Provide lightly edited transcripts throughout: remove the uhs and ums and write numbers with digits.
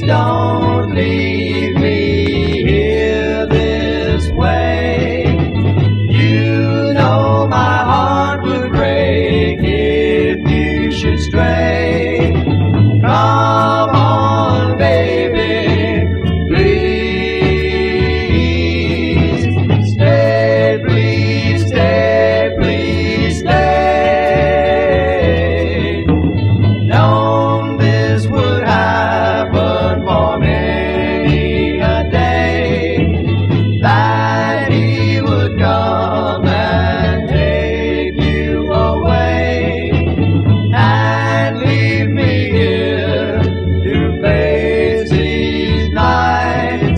don't leave me here this way. You know my heart would break if you should stray. Come on, baby, please stay, please stay, please stay. Known this would happen for many a day, that he would come and take you away and leave me here to face these nights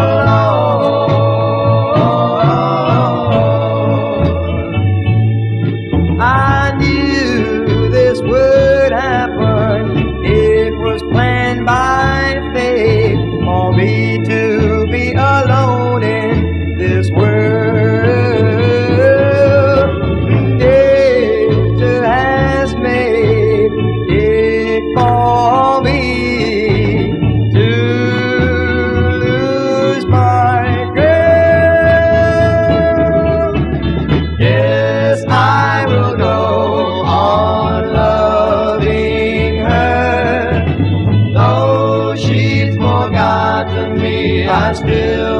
alone. I knew this would happen. It was planned by fate for me to be alone in this world. Nature has made it for me to lose my girl. Yes, I will go on loving her. Though she's forgotten me, I still